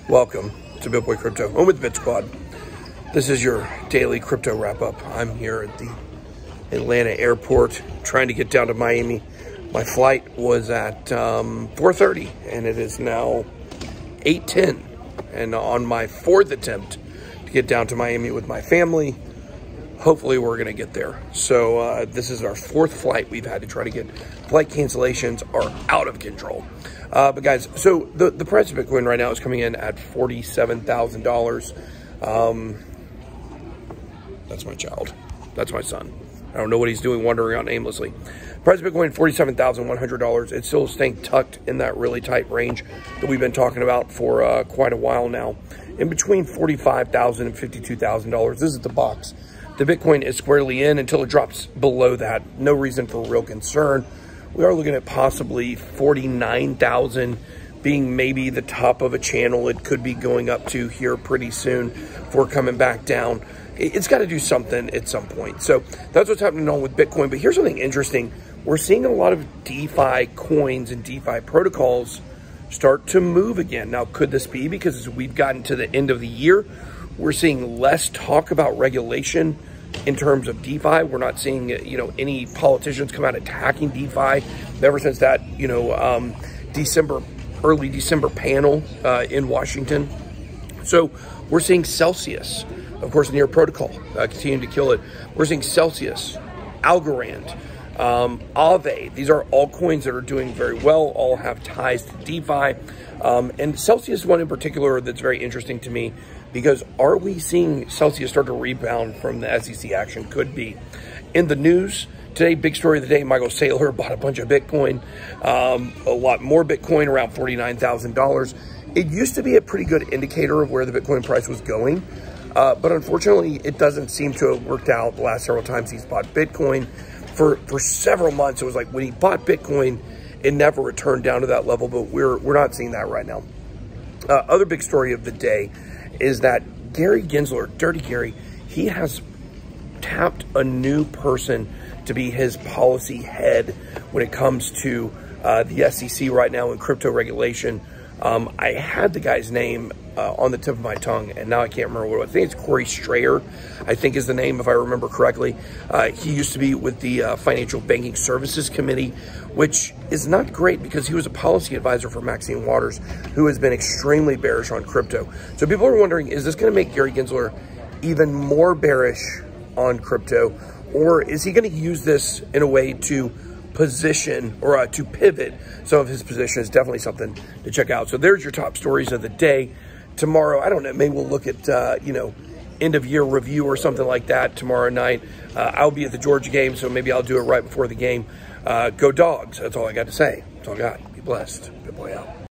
Welcome to BitBoy Crypto, home with Bit Squad. This is your daily crypto wrap-up. I'm here at the Atlanta airport trying to get down to Miami. My flight was at 4:30 and it is now 8:10. And on my fourth attempt to get down to Miami with my family, hopefully we're gonna get there. So this is our fourth flight we've had to try to get. Flight cancellations are out of control. But guys, so the price of Bitcoin right now is coming in at $47,000. That's my child. That's my son. I don't know what he's doing wandering around aimlessly. Price of Bitcoin, $47,100. It's still staying tucked in that really tight range that we've been talking about for quite a while now. In between $45,000 and $52,000. This is the box. The Bitcoin is squarely in until it drops below that. No reason for real concern. We are looking at possibly 49,000 being maybe the top of a channel. It could be going up to here pretty soon before coming back down. It's got to do something at some point. So that's what's happening on with Bitcoin. But here's something interesting. We're seeing a lot of DeFi coins and DeFi protocols start to move again. Now, could this be because as we've gotten to the end of the year, we're seeing less talk about regulation in terms of DeFi? We're not seeing, any politicians come out attacking DeFi ever since that, early December panel in Washington. So we're seeing Celsius, of course, Near Protocol, continuing to kill it. We're seeing Celsius, Algorand, Aave. These are all coins that are doing very well, all have ties to DeFi. And Celsius is one in particular that's very interesting to me because are we seeing Celsius start to rebound from the SEC action? Could be. In the news today, big story of the day, Michael Saylor bought a bunch of Bitcoin, a lot more Bitcoin, around $49,000. It used to be a pretty good indicator of where the Bitcoin price was going. But unfortunately, it doesn't seem to have worked out the last several times he's bought Bitcoin. For several months, it was like when he bought Bitcoin, it never returned down to that level, but we're not seeing that right now. Other big story of the day is that Gary Gensler, Dirty Gary, he has tapped a new person to be his policy head when it comes to the SEC right now in crypto regulation. I had the guy's name on the tip of my tongue, and now I can't remember what it was. I think it's Corey Strayer, I think is the name, if I remember correctly. He used to be with the Financial Banking Services Committee, which is not great because he was a policy advisor for Maxine Waters, who has been extremely bearish on crypto. So people are wondering, is this going to make Gary Gensler even more bearish on crypto, or is he going to use this in a way to position or to pivot some of his positions? Definitely something to check out. So there's your top stories of the day. Tomorrow, I don't know, maybe we'll look at end of year review or something like that tomorrow night. I'll be at the Georgia game, so maybe I'll do it right before the game. Go Dogs. That's all I got to say. That's all I got. Be blessed. Good boy out.